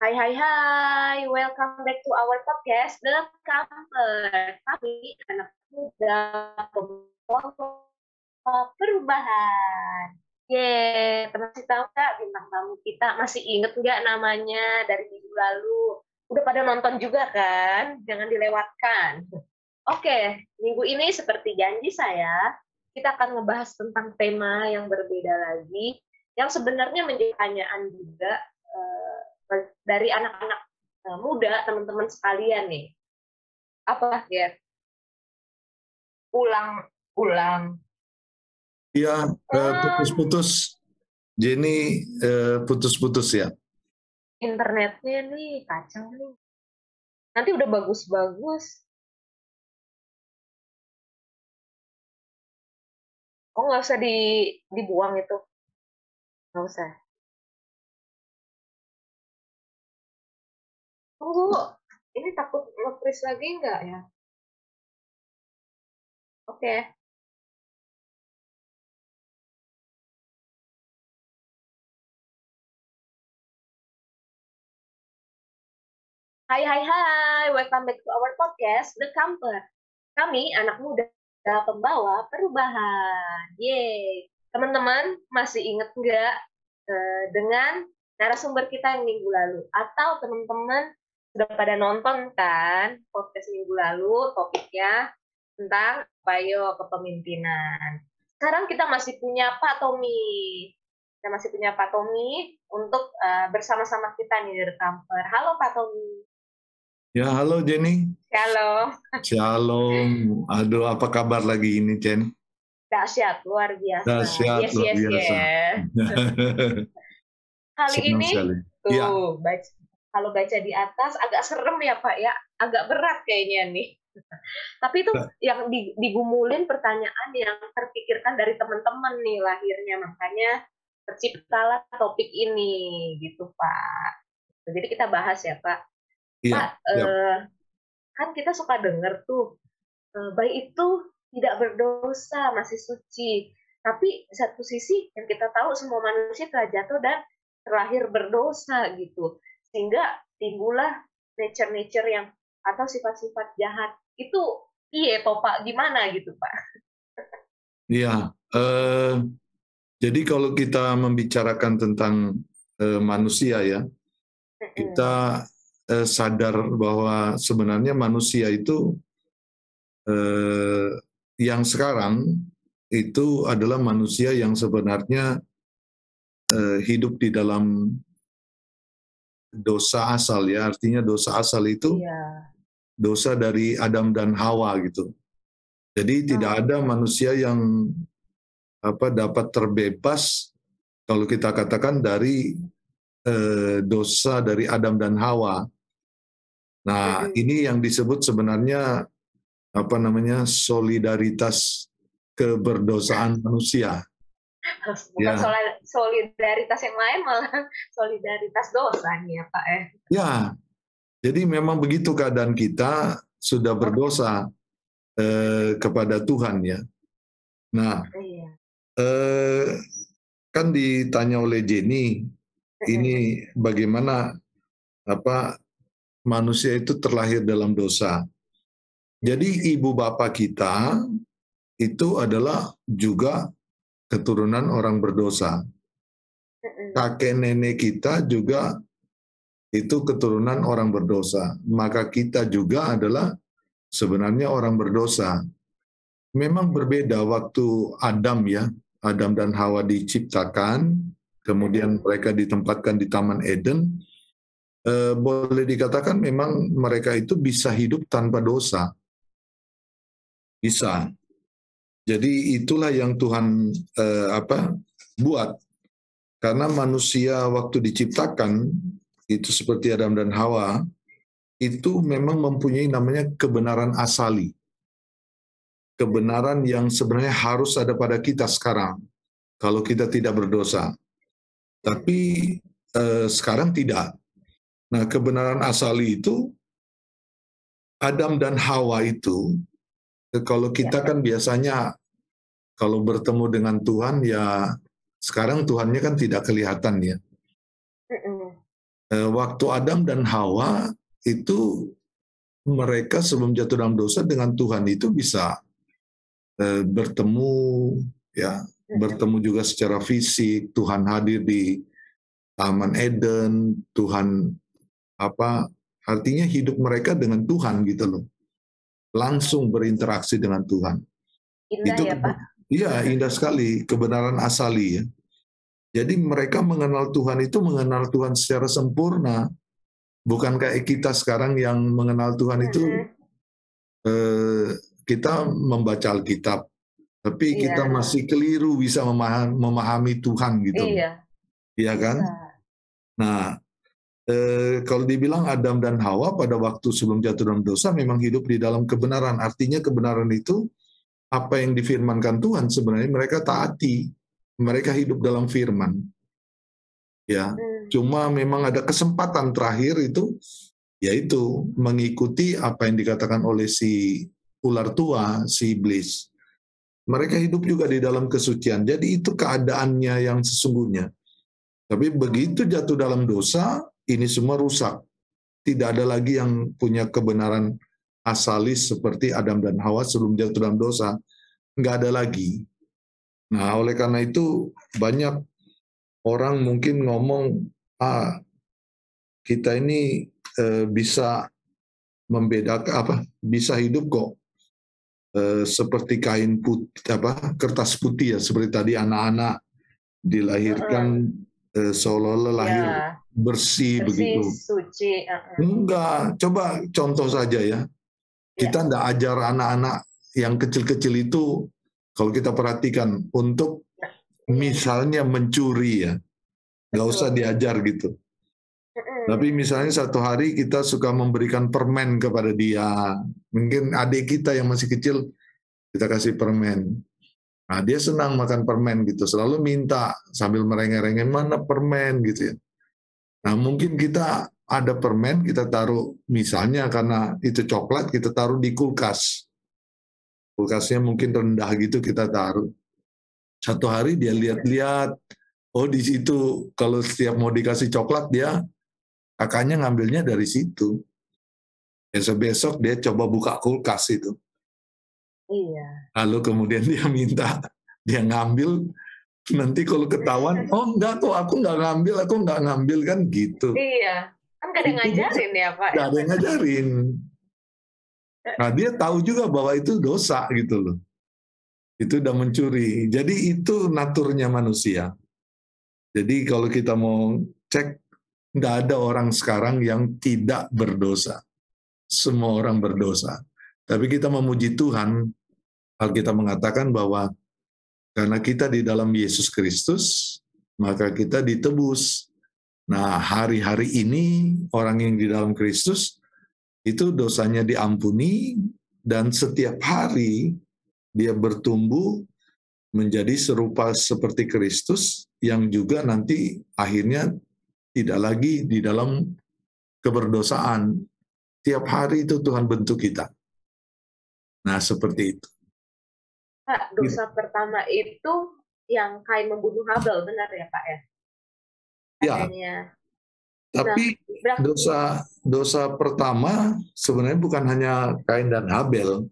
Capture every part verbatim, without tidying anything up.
Hai hai hai, welcome back to our podcast, The Camper. Kami anak muda pembawa perubahan. Yeay, masih tahu nggak bintang tamu kita? Masih inget nggak namanya dari minggu lalu? Udah pada nonton juga kan? Jangan dilewatkan. Oke, minggu ini seperti janji saya, kita akan ngebahas tentang tema yang berbeda lagi, yang sebenarnya menjadi pertanyaan juga eh, dari anak-anak eh, muda, teman-teman sekalian nih. Apa, Ger? Ulang, ulang. Iya, eh, Hmm, putus-putus. Jenny eh, putus-putus ya. internetnya nih kacau nih. Nanti udah bagus-bagus. Oh, nggak usah di, dibuang itu. Nggak usah. Tunggu, ini takut nge-freeze lagi nggak ya? Oke. Hai hai hai, welcome back to our podcast, The Camper. Kami anak muda pembawa perubahan. Yeay. Teman-teman masih inget nggak eh, dengan narasumber kita yang minggu lalu? Atau teman-teman sudah pada nonton kan podcast minggu lalu topiknya tentang Payo kepemimpinan. Sekarang kita masih punya Pak Tommy. Kita masih punya Pak Tommy untuk uh, bersama-sama kita nih di The Camper. Halo Pak Tommy. Ya, halo Jenny. Halo. Shalom. Aduh, apa kabar lagi ini, Jen? Dahsyat, luar biasa. Dahsyat, Yes, luar yes, biasa. yes. Kali Senang ini, sekali. tuh, Ya, baca, kalau baca di atas agak serem ya Pak ya. Agak berat kayaknya nih. Tapi itu yang digumulin pertanyaan yang terpikirkan dari teman-teman nih lahirnya. Makanya terciptalah topik ini gitu Pak. Jadi kita bahas ya Pak. iya, Pak, ya. eh, kan kita suka denger tuh, eh, bayi itu tidak berdosa, masih suci. Tapi di satu sisi yang kita tahu semua manusia telah jatuh dan terlahir berdosa gitu. Sehingga timbullah nature-nature yang atau sifat-sifat jahat. Itu iya toh Pak, gimana gitu Pak? Iya. Eh, jadi kalau kita membicarakan tentang eh, manusia ya, kita eh, sadar bahwa sebenarnya manusia itu eh, yang sekarang itu adalah manusia yang sebenarnya eh, hidup di dalam dosa asal ya, artinya dosa asal itu Iya. dosa dari Adam dan Hawa gitu. Jadi tidak ada manusia yang apa dapat terbebas kalau kita katakan dari eh, dosa dari Adam dan Hawa. Nah, ini yang disebut sebenarnya apa namanya solidaritas keberdosaan manusia. Bukan Ya, solidaritas yang lain, malah solidaritas dosa nih ya Pak ya. ya. Jadi memang begitu keadaan kita sudah berdosa eh, kepada Tuhan ya. Nah, Iya. eh, kan ditanya oleh Jenny, ini bagaimana apa manusia itu terlahir dalam dosa. Jadi ibu bapak kita itu adalah juga keturunan orang berdosa. Kakek nenek kita juga itu keturunan orang berdosa. Maka kita juga adalah sebenarnya orang berdosa. Memang berbeda waktu Adam ya, Adam dan Hawa diciptakan, kemudian mereka ditempatkan di Taman Eden, eh, boleh dikatakan memang mereka itu bisa hidup tanpa dosa. Bisa. Jadi itulah yang Tuhan eh, apa buat. Karena manusia waktu diciptakan, itu seperti Adam dan Hawa, itu memang mempunyai namanya kebenaran asali. Kebenaran yang sebenarnya harus ada pada kita sekarang, kalau kita tidak berdosa. Tapi eh, sekarang tidak. Nah, kebenaran asali itu, Adam dan Hawa itu, kalau kita kan biasanya, kalau bertemu dengan Tuhan, ya sekarang Tuhannya kan tidak kelihatan ya. eh, waktu Adam dan Hawa itu mereka sebelum jatuh dalam dosa dengan Tuhan itu bisa eh, bertemu, ya, bertemu juga secara fisik. Tuhan hadir di Taman Eden, Tuhan apa artinya hidup mereka dengan Tuhan gitu loh, langsung berinteraksi dengan Tuhan. Indah Itu ya Pak. iya, indah sekali, kebenaran asali ya. Jadi mereka mengenal Tuhan itu mengenal Tuhan secara sempurna, bukan kayak kita sekarang yang mengenal Tuhan itu eh, kita membaca Alkitab, tapi Iya. kita masih keliru bisa memahami, memahami Tuhan gitu. Iya. Iya kan? Nah, eh, kalau dibilang Adam dan Hawa pada waktu sebelum jatuh dalam dosa memang hidup di dalam kebenaran. Artinya kebenaran itu apa yang difirmankan Tuhan sebenarnya mereka taati. Mereka hidup dalam firman. Ya, hmm. Cuma memang ada kesempatan terakhir itu, yaitu mengikuti apa yang dikatakan oleh si ular tua, si iblis. Mereka hidup juga di dalam kesucian. Jadi itu keadaannya yang sesungguhnya. Tapi begitu jatuh dalam dosa, ini semua rusak. Tidak ada lagi yang punya kebenaran asalis seperti Adam dan Hawa sebelum jatuh dalam dosa. Nggak ada lagi. Nah, oleh karena itu banyak orang mungkin ngomong, ah, kita ini eh, bisa membedakan apa? Bisa hidup kok eh, seperti kain putih, apa? Kertas putih ya, seperti tadi anak-anak dilahirkan eh, seolah-olah lahir ya, bersih, bersih begitu. Suci. Uh-uh. Enggak, coba contoh saja ya. Kita ya. Enggak ajar anak-anak yang kecil-kecil itu, kalau kita perhatikan, untuk misalnya mencuri ya, nggak usah diajar gitu. Tapi misalnya satu hari kita suka memberikan permen kepada dia, mungkin adik kita yang masih kecil kita kasih permen. Nah dia senang makan permen gitu, selalu minta sambil merengek-rengek mana permen gitu ya. Nah mungkin kita ada permen kita taruh misalnya karena itu coklat kita taruh di kulkas. Kulkasnya mungkin rendah gitu kita taruh. Satu hari dia lihat-lihat, oh di situ kalau setiap mau dikasih coklat dia kakaknya ngambilnya dari situ. Besok-besok dia coba buka kulkas itu. Iya. Lalu kemudian dia minta, dia ngambil, nanti kalau ketahuan, oh enggak kok aku nggak ngambil, aku nggak ngambil kan gitu. Iya, kan nggak ada yang ngajarin ya Pak. Nggak ada yang ngajarin. Nah dia tahu juga bahwa itu dosa gitu loh. Itu udah mencuri. Jadi itu naturnya manusia. Jadi kalau kita mau cek, nggak ada orang sekarang yang tidak berdosa. Semua orang berdosa. Tapi kita memuji Tuhan, Alkitab mengatakan bahwa karena kita di dalam Yesus Kristus, maka kita ditebus. Nah, hari-hari ini orang yang di dalam Kristus itu dosanya diampuni dan setiap hari dia bertumbuh menjadi serupa seperti Kristus yang juga nanti akhirnya tidak lagi di dalam keberdosaan. Tiap hari itu Tuhan bentuk kita. Nah, seperti itu. Pak, dosa gitu. Pertama itu yang Kain membunuh Habel, benar ya Pak ya? Ya. Adanya. Tapi nah, dosa dosa pertama sebenarnya bukan hanya Kain dan Habel.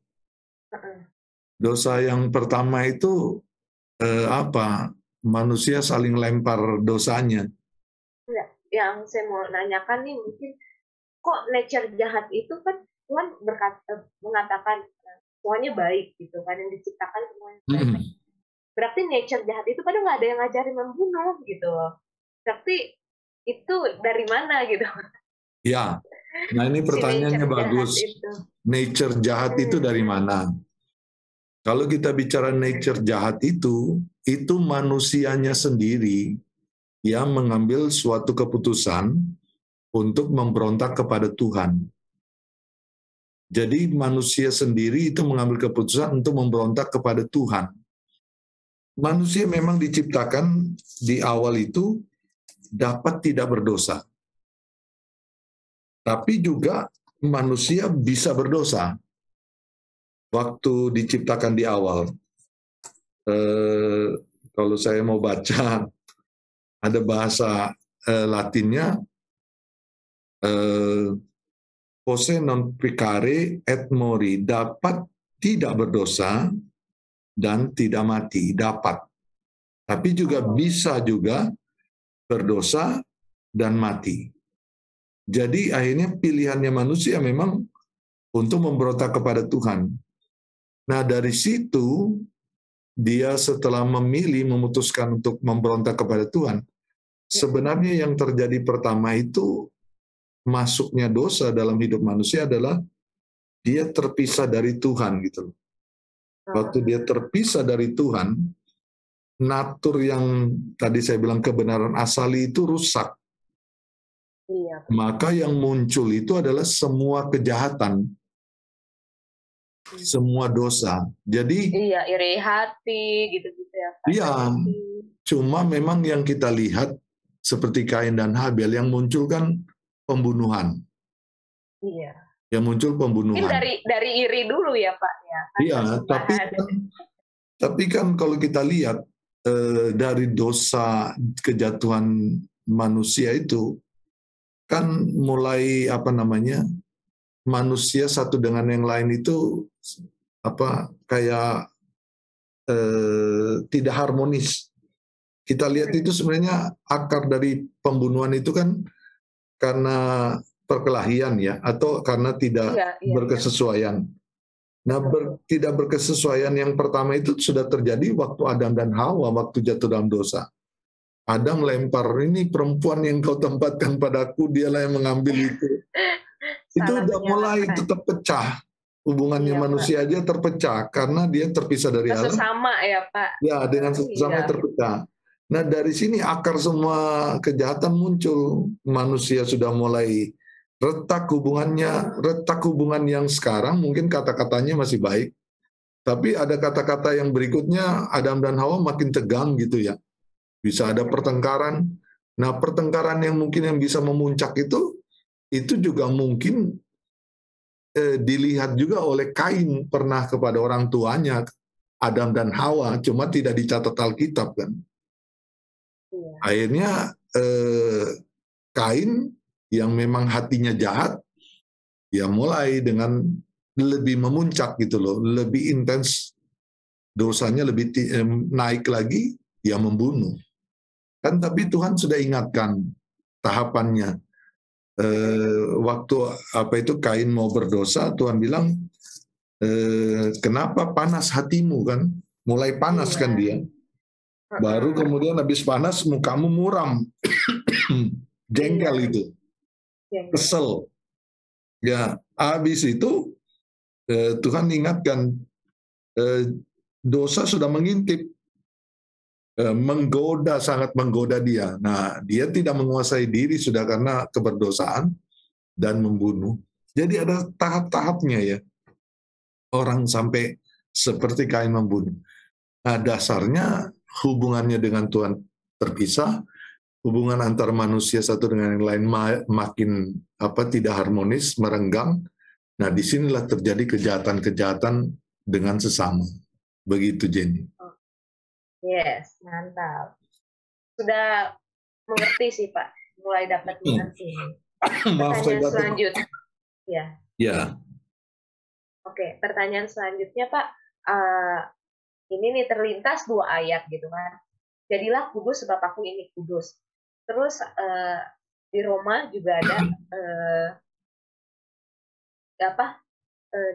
Dosa yang pertama itu eh, apa? Manusia saling lempar dosanya. Ya, yang saya mau nanyakan nih mungkin kok nature jahat itu kan Tuhan berkata, mengatakan semuanya baik gitu kan, yang diciptakan semuanya baik. Mm-hmm. Berarti nature jahat itu kadang nggak ada yang ngajarin membunuh gitu. Berarti itu dari mana gitu? Ya, nah ini pertanyaannya si bagus. Jahat nature jahat hmm. itu dari mana? Kalau kita bicara nature jahat itu, itu manusianya sendiri yang mengambil suatu keputusan untuk memberontak kepada Tuhan. Jadi manusia sendiri itu mengambil keputusan untuk memberontak kepada Tuhan. Manusia memang diciptakan di awal itu dapat tidak berdosa. Tapi juga manusia bisa berdosa. Waktu diciptakan di awal. Eh, kalau saya mau baca, ada bahasa eh, Latinnya, eh, Pose non pecare et mori, dapat tidak berdosa dan tidak mati, dapat. Tapi juga bisa juga berdosa dan mati. Jadi akhirnya pilihannya manusia memang untuk memberontak kepada Tuhan. Nah dari situ dia setelah memilih, memutuskan untuk memberontak kepada Tuhan, sebenarnya yang terjadi pertama itu masuknya dosa dalam hidup manusia adalah dia terpisah dari Tuhan gitu. Waktu dia terpisah dari Tuhan, natur yang tadi saya bilang kebenaran asali itu rusak. Iya. Maka yang muncul itu adalah semua kejahatan, semua dosa. Jadi iya, iri hati gitu-gitu ya. Iya, cuma memang yang kita lihat seperti Kain dan Habel yang muncul kan pembunuhan. Iya. Yang muncul pembunuhan. Mungkin dari dari iri dulu ya Pak ya. Iya, tapi kan, tapi kan kalau kita lihat eh, dari dosa kejatuhan manusia itu kan mulai apa namanya manusia satu dengan yang lain itu apa kayak eh, tidak harmonis. Kita lihat itu sebenarnya akar dari pembunuhan itu kan karena perkelahian ya, atau karena tidak iya, iya, berkesesuaian. Nah, ber, tidak berkesesuaian yang pertama itu sudah terjadi waktu Adam dan Hawa, waktu jatuh dalam dosa. Adam lempar, ini perempuan yang kau tempatkan padaku, dialah yang mengambil itu. Itu udah mulai tetap pecah. Hubungannya iya, manusia Pak. Aja terpecah, karena dia terpisah dari Allah. Sesama ya Pak. Ya, dengan sesama iya. terpecah. Nah dari sini akar semua kejahatan muncul. Manusia sudah mulai retak hubungannya, retak hubungan yang sekarang mungkin kata-katanya masih baik. Tapi ada kata-kata yang berikutnya Adam dan Hawa makin tegang gitu ya. Bisa ada pertengkaran. Nah pertengkaran yang mungkin yang bisa memuncak itu, itu juga mungkin eh, dilihat juga oleh Kain pernah kepada orang tuanya, Adam dan Hawa, cuma tidak dicatat Alkitab kan. Iya. Akhirnya eh, Kain yang memang hatinya jahat, ya mulai dengan lebih memuncak gitu loh, lebih intens dosanya lebih eh, naik lagi, ya membunuh. Kan tapi Tuhan sudah ingatkan tahapannya. Eh, waktu apa itu Kain mau berdosa, Tuhan bilang, eh, kenapa panas hatimu kan? Mulai panas iya. kan dia. Baru kemudian habis panas mukamu muram. Jengkel iya. itu. Kesel. Ya, habis itu eh, Tuhan ingatkan eh, dosa sudah mengintip, eh, menggoda, sangat menggoda dia. Nah, dia tidak menguasai diri sudah karena keberdosaan dan membunuh. Jadi ada tahap-tahapnya ya. Orang sampai seperti Kain membunuh. Nah, dasarnya hubungannya dengan Tuhan terpisah, hubungan antar manusia satu dengan yang lain makin apa tidak harmonis, merenggang. Nah, disinilah terjadi kejahatan-kejahatan dengan sesama. Begitu, Jenny. Yes, mantap. Sudah mengerti sih, Pak. Mulai dapat mengerti. Maaf, pertanyaan selanjutnya. Ya. Ya. Oke, pertanyaan selanjutnya, Pak. Uh, ini nih terlintas dua ayat gitu kan. Jadilah kudus sebab aku ini kudus. Terus uh, di Roma juga ada uh, apa? Uh,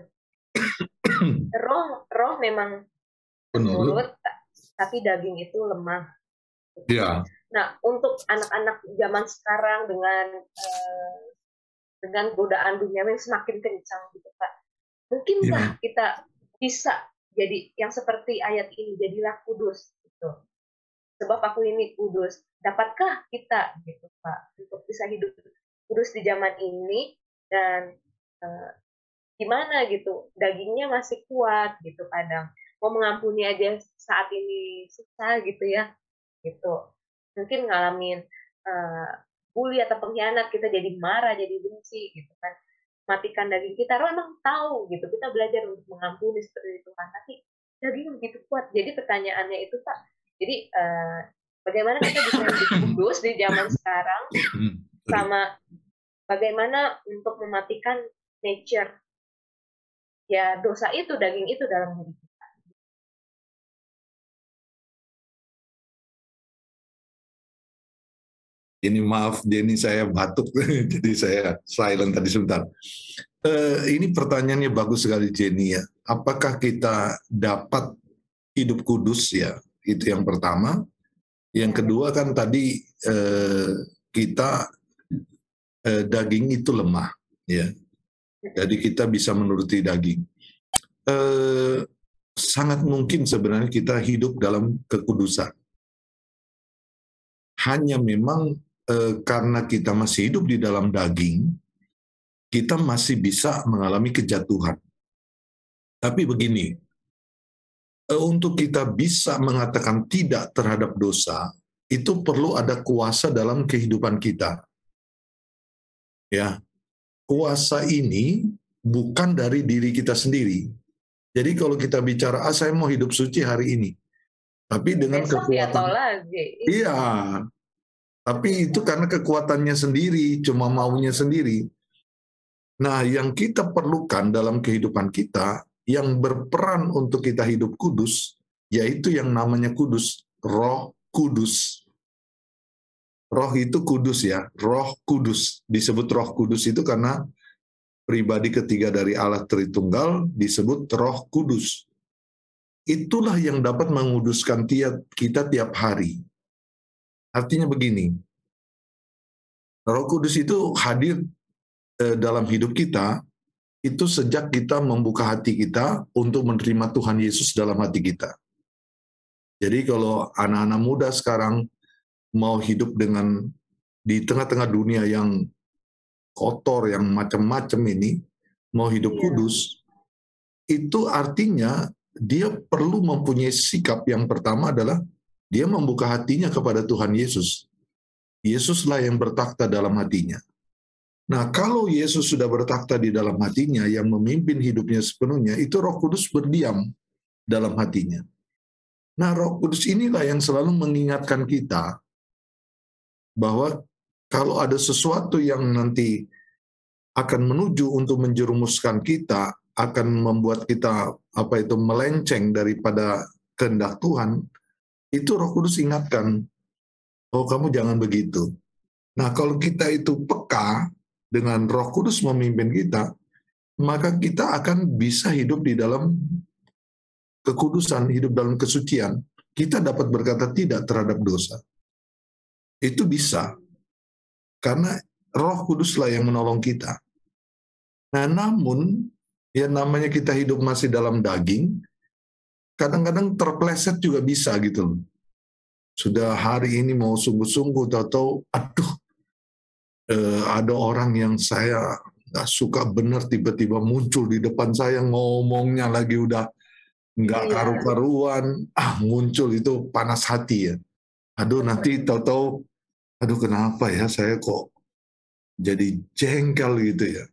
roh roh memang penurut, tapi daging itu lemah. Ya. Nah, untuk anak-anak zaman sekarang dengan uh, dengan godaan dunia yang semakin kencang gitu Pak, mungkinkah ya. kita bisa jadi yang seperti ayat ini, jadilah kudus gitu. Sebab aku ini kudus. Dapatkah kita gitu Pak untuk bisa hidup kudus di zaman ini dan uh, gimana gitu, dagingnya masih kuat gitu kadang. Mau mengampuni aja saat ini susah gitu ya. Gitu. Mungkin ngalamin uh, bully atau pengkhianat, kita jadi marah, jadi benci gitu kan. Matikan daging kita, roh emang tahu gitu. Kita belajar untuk mengampuni seperti itu kan. Tapi daging begitu kuat. Jadi pertanyaannya itu Pak, jadi uh, bagaimana kita bisa hidup kudus di zaman sekarang sama bagaimana untuk mematikan nature ya dosa itu, daging itu dalam diri kita. Ini maaf, Jenny saya batuk, jadi saya silent tadi sebentar. Uh, ini pertanyaannya bagus sekali Jenny ya. Apakah kita dapat hidup kudus ya? Itu yang pertama. Yang kedua kan tadi uh, kita uh, daging itu lemah ya. Jadi kita bisa menuruti daging. Uh, sangat mungkin sebenarnya kita hidup dalam kekudusan. Hanya memang eh, karena kita masih hidup di dalam daging, kita masih bisa mengalami kejatuhan. Tapi begini, eh, untuk kita bisa mengatakan tidak terhadap dosa, itu perlu ada kuasa dalam kehidupan kita. Ya, kuasa ini bukan dari diri kita sendiri. Jadi kalau kita bicara, ah saya mau hidup suci hari ini, tapi dengan Besok kekuatan, ya lagi. Iya, tapi itu karena kekuatannya sendiri, cuma maunya sendiri. Nah, yang kita perlukan dalam kehidupan kita, yang berperan untuk kita hidup kudus, yaitu yang namanya kudus, Roh Kudus. Roh itu kudus ya, Roh Kudus. Disebut Roh Kudus itu karena pribadi ketiga dari Allah Tritunggal disebut Roh Kudus. Itulah yang dapat menguduskan tiap, kita tiap hari. Artinya begini, Roh Kudus itu hadir eh, dalam hidup kita, itu sejak kita membuka hati kita untuk menerima Tuhan Yesus dalam hati kita. Jadi kalau anak-anak muda sekarang mau hidup dengan di tengah-tengah dunia yang kotor, yang macam-macam ini, mau hidup Iya. kudus, itu artinya dia perlu mempunyai sikap yang pertama adalah dia membuka hatinya kepada Tuhan Yesus. Yesuslah yang bertakhta dalam hatinya. Nah, kalau Yesus sudah bertakhta di dalam hatinya, yang memimpin hidupnya sepenuhnya, itu Roh Kudus berdiam dalam hatinya. Nah, Roh Kudus inilah yang selalu mengingatkan kita bahwa kalau ada sesuatu yang nanti akan menuju untuk menjerumuskan kita, akan membuat kita apa itu melenceng daripada kehendak Tuhan, itu Roh Kudus ingatkan, oh kamu jangan begitu. Nah, kalau kita itu peka dengan Roh Kudus memimpin kita, maka kita akan bisa hidup di dalam kekudusan, hidup dalam kesucian. Kita dapat berkata tidak terhadap dosa. Itu bisa. Karena Roh Kuduslah yang menolong kita. Nah, namun, ya namanya kita hidup masih dalam daging, kadang-kadang terpleset juga bisa gitu. Sudah hari ini mau sungguh-sungguh, tahu-tahu, aduh, eh, ada orang yang saya nggak suka benar tiba-tiba muncul di depan saya, ngomongnya lagi udah nggak Iya. karu-karuan, ah muncul itu panas hati ya. Aduh nanti tahu-tahu, aduh kenapa ya saya kok jadi jengkel gitu ya.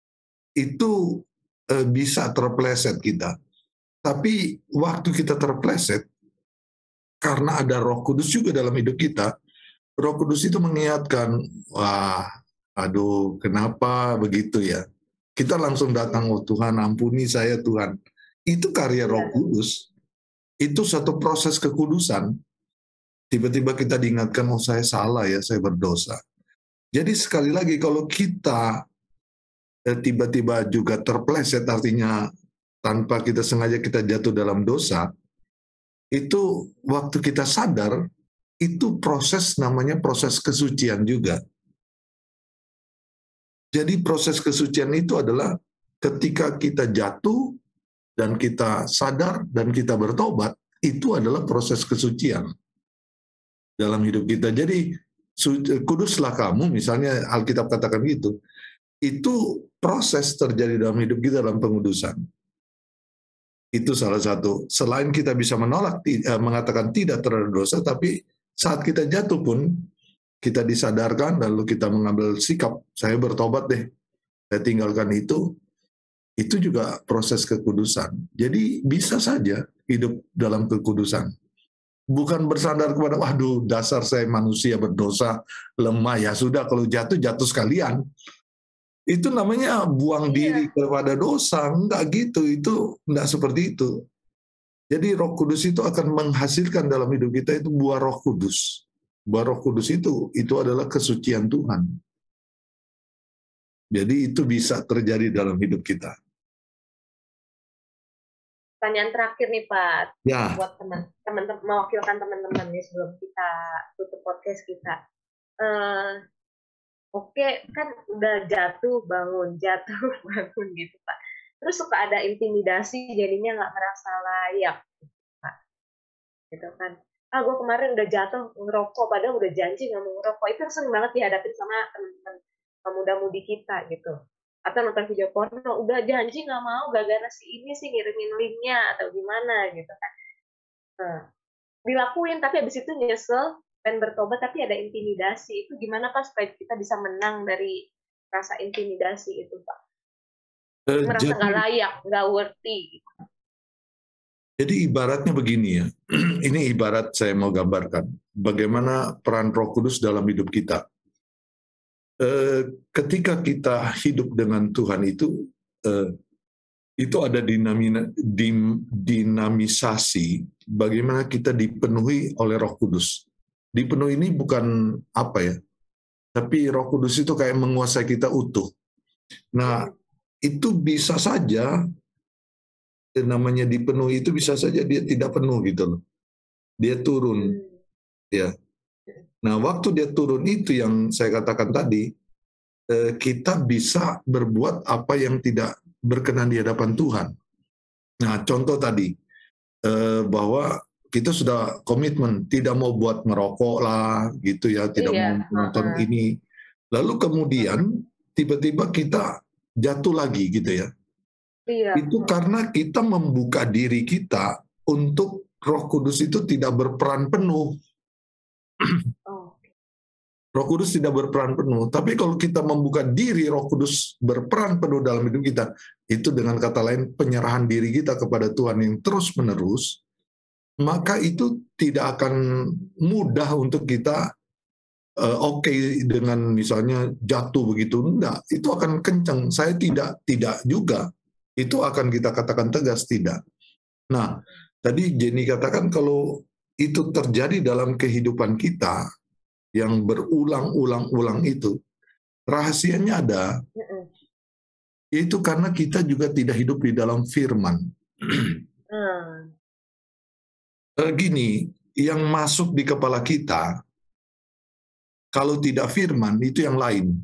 Itu eh, bisa terpleset kita. Tapi waktu kita terpleset, karena ada Roh Kudus juga dalam hidup kita, Roh Kudus itu mengingatkan, wah, aduh, kenapa begitu ya? Kita langsung datang, oh Tuhan, ampuni saya Tuhan. Itu karya Roh Kudus. Itu satu proses kekudusan. Tiba-tiba kita diingatkan, oh saya salah ya, saya berdosa. Jadi sekali lagi, kalau kita eh, tiba-tiba juga terpleset, artinya tanpa kita sengaja kita jatuh dalam dosa, itu waktu kita sadar, itu proses namanya proses kesucian juga. Jadi proses kesucian itu adalah ketika kita jatuh dan kita sadar dan kita bertobat, itu adalah proses kesucian dalam hidup kita. Jadi kuduslah kamu, misalnya Alkitab katakan gitu, itu proses terjadi dalam hidup kita dalam pengudusan. Itu salah satu. Selain kita bisa menolak, mengatakan tidak terhadap dosa, tapi saat kita jatuh pun, kita disadarkan, lalu kita mengambil sikap, saya bertobat deh, saya tinggalkan itu, itu juga proses kekudusan. Jadi bisa saja hidup dalam kekudusan. Bukan bersandar kepada, waduh dasar saya manusia berdosa, lemah, ya sudah kalau jatuh, jatuh sekalian. Itu namanya buang diri Iya. kepada dosa. Enggak gitu, itu enggak seperti itu. Jadi Roh Kudus itu akan menghasilkan dalam hidup kita itu buah Roh Kudus. Buah Roh Kudus itu itu adalah kesucian Tuhan. Jadi itu bisa terjadi dalam hidup kita. Pertanyaan terakhir nih Pak, Ya. buat teman teman mewakilkan teman-teman nih sebelum kita tutup podcast kita. Eh, Oke, kan udah jatuh bangun, jatuh bangun gitu Pak. Terus suka ada intimidasi, jadinya nggak merasa layak, Pak. Gitu kan. Ah, gue kemarin udah jatuh ngerokok, padahal udah janji nggak mau ngerokok. Itu sering banget dihadapin sama teman-teman pemuda-mudi kita gitu. Atau nonton video porno, udah janji nggak mau, gara-gara si ini sih ngirimin linknya atau gimana gitu kan. Nah, dilakuin, tapi habis itu nyesel, pengen bertobat, tapi ada intimidasi. Itu gimana Pak supaya kita bisa menang dari rasa intimidasi itu Pak? Eh, Merasa jadi, nggak layak, nggak worthy. Gitu. jadi ibaratnya begini ya. Ini ibarat saya mau gambarkan. Bagaimana peran Roh Kudus dalam hidup kita. Eh, ketika kita hidup dengan Tuhan itu, eh, itu ada dinamina, dim, dinamisasi bagaimana kita dipenuhi oleh Roh Kudus. Dipenuhi ini bukan apa ya, tapi Roh Kudus itu kayak menguasai kita utuh. Nah, itu bisa saja namanya dipenuhi itu bisa saja dia tidak penuh gitu loh. Dia turun, ya. Nah, waktu dia turun itu yang saya katakan tadi, eh, kita bisa berbuat apa yang tidak berkenan di hadapan Tuhan. Nah, contoh tadi eh, bahwa kita sudah komitmen tidak mau buat ngerokok lah, gitu ya, tidak mau Iya, nonton uh-uh. ini. Lalu kemudian tiba-tiba kita jatuh lagi, gitu ya. Iya. Itu karena kita membuka diri kita untuk Roh Kudus itu tidak berperan penuh. Oh. Roh Kudus tidak berperan penuh. Tapi kalau kita membuka diri Roh Kudus berperan penuh dalam hidup kita, itu dengan kata lain penyerahan diri kita kepada Tuhan yang terus-menerus, maka itu tidak akan mudah untuk kita uh, oke okay dengan misalnya jatuh begitu. Enggak, itu akan kencang. Saya tidak tidak juga. Itu akan kita katakan tegas tidak. Nah, tadi Jenny katakan kalau itu terjadi dalam kehidupan kita yang berulang-ulang-ulang itu, rahasianya ada, yaitu karena kita juga tidak hidup di dalam firman. Hmm. Gini, yang masuk di kepala kita, kalau tidak firman, itu yang lain.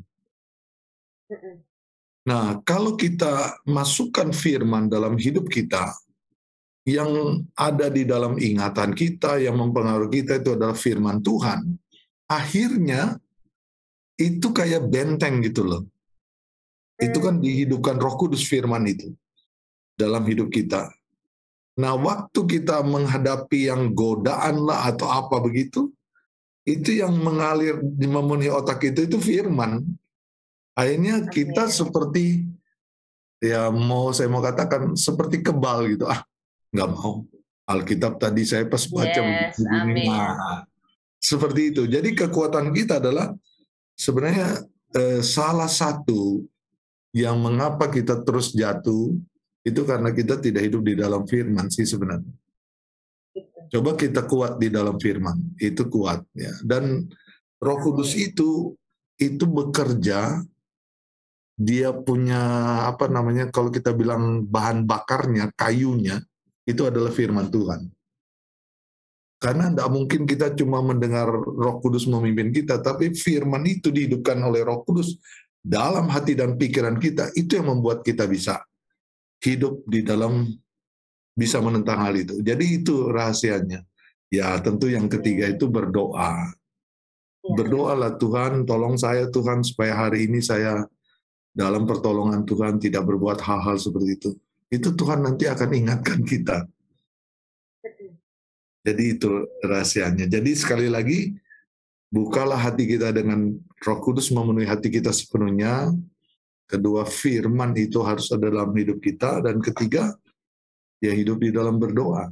Nah, kalau kita masukkan firman dalam hidup kita, yang ada di dalam ingatan kita, yang mempengaruhi kita itu adalah firman Tuhan, akhirnya itu kayak benteng gitu loh. Itu kan dihidupkan Roh Kudus firman itu dalam hidup kita. Nah, waktu kita menghadapi yang godaan lah atau apa begitu, itu yang mengalir memenuhi otak itu itu firman. Akhirnya kita seperti ya mau saya mau katakan seperti kebal gitu. Ah, nggak mau. Alkitab tadi saya pas baca Yes, begini, amin. nah, seperti itu. Jadi kekuatan kita adalah sebenarnya eh, salah satu yang mengapa kita terus jatuh itu karena kita tidak hidup di dalam firman sih sebenarnya. Coba kita kuat di dalam firman, itu kuat ya. Dan Roh Kudus itu itu bekerja, dia punya apa namanya kalau kita bilang bahan bakarnya, kayunya itu adalah firman Tuhan. Karena tidak mungkin kita cuma mendengar Roh Kudus memimpin kita, tapi firman itu dihidupkan oleh Roh Kudus dalam hati dan pikiran kita, itu yang membuat kita bisa hidup di dalam, bisa menentang hal itu. Jadi itu rahasianya. Ya tentu yang ketiga itu berdoa. Berdoalah, Tuhan tolong saya Tuhan supaya hari ini saya dalam pertolongan Tuhan tidak berbuat hal-hal seperti itu. Itu Tuhan nanti akan ingatkan kita. Jadi itu rahasianya. Jadi sekali lagi, bukalah hati kita dengan Roh Kudus memenuhi hati kita sepenuhnya. Kedua, firman itu harus ada dalam hidup kita. Dan ketiga, ya hidup di dalam berdoa.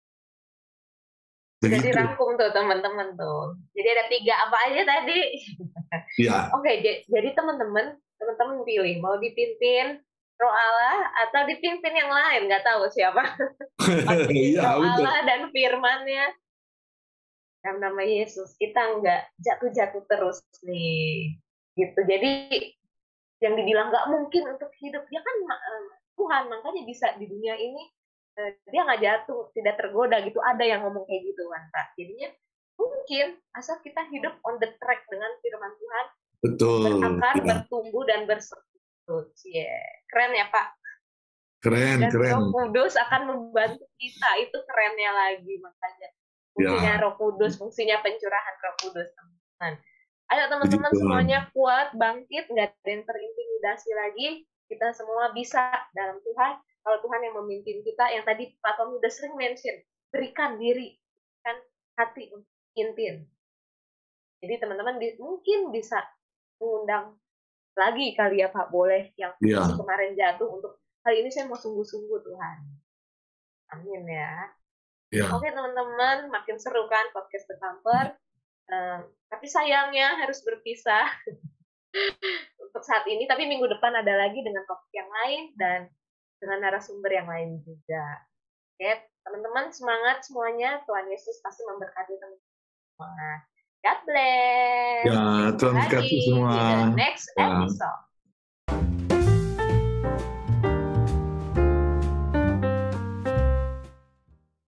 Udah Begitu. dirangkum tuh teman-teman tuh. Jadi ada tiga apa aja tadi? Ya. Oke, jadi teman-teman teman-teman pilih mau dipimpin roh Allah atau dipimpin yang lain, nggak tahu siapa. Pasti Iya, roh betul. Allah dan firman-Nya. Dalam nama Yesus, kita nggak jatuh-jatuh terus nih. Gitu. Jadi yang dibilang nggak mungkin untuk hidup, dia kan uh, Tuhan, makanya bisa di dunia ini uh, dia nggak jatuh, tidak tergoda gitu. Ada yang ngomong kayak gitu kan, Pak. Jadinya mungkin asal kita hidup on the track dengan firman Tuhan, Betul. berakar, Ya. bertumbuh dan bersekutu. Yeah. Keren ya Pak. Keren, dan keren. Roh Kudus akan membantu kita, itu kerennya lagi makanya. Fungsinya ya. Roh Kudus, fungsinya pencurahan Roh Kudus, teman-teman. Ayo teman-teman semuanya kuat, bangkit, nggak ada yang terintimidasi lagi. Kita semua bisa dalam Tuhan. Kalau Tuhan yang memimpin kita, yang tadi Pak Tommy udah sering mention, berikan diri, kan hati untuk intin. Jadi teman-teman mungkin bisa mengundang lagi kali ya Pak, boleh yang ya. Kemarin jatuh, untuk kali ini saya mau sungguh-sungguh Tuhan. Amin ya. Ya. Oke teman-teman, makin seru kan podcast The Camper. Uh, tapi sayangnya harus berpisah untuk saat ini. Tapi minggu depan ada lagi dengan topik yang lain dan dengan narasumber yang lain juga. Oke, teman-teman semangat semuanya. Tuhan Yesus pasti memberkati teman-teman. God bless. Ya, Tuhan kasih semua. Di the next episode. Ya.